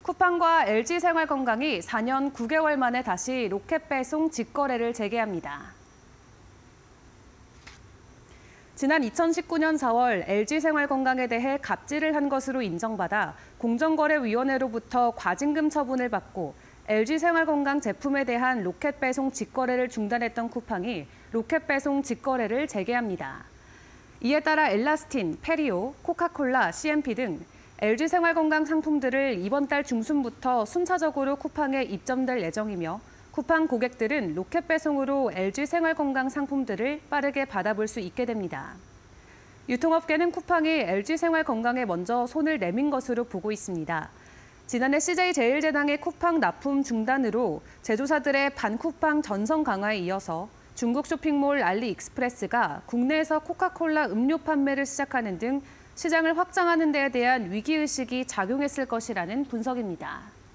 쿠팡과 LG생활건강이 4년 9개월 만에 다시 로켓 배송 직거래를 재개합니다. 지난 2019년 4월 LG생활건강에 대해 갑질을 한 것으로 인정받아 공정거래위원회로부터 과징금 처분을 받고 LG생활건강 제품에 대한 로켓 배송 직거래를 중단했던 쿠팡이 로켓 배송 직거래를 재개합니다. 이에 따라 엘라스틴, 페리오, 코카콜라, CMP 등 LG생활건강 상품들을 이번 달 중순부터 순차적으로 쿠팡에 입점될 예정이며 쿠팡 고객들은 로켓 배송으로 LG생활건강 상품들을 빠르게 받아볼 수 있게 됩니다. 유통업계는 쿠팡이 LG생활건강에 먼저 손을 내민 것으로 보고 있습니다. 지난해 CJ제일제당의 쿠팡 납품 중단으로 제조사들의 반쿠팡 전성 강화에 이어서 중국 쇼핑몰 알리익스프레스가 국내에서 코카콜라 음료 판매를 시작하는 등 시장을 확장하는 데에 대한 위기의식이 작용했을 것이라는 분석입니다.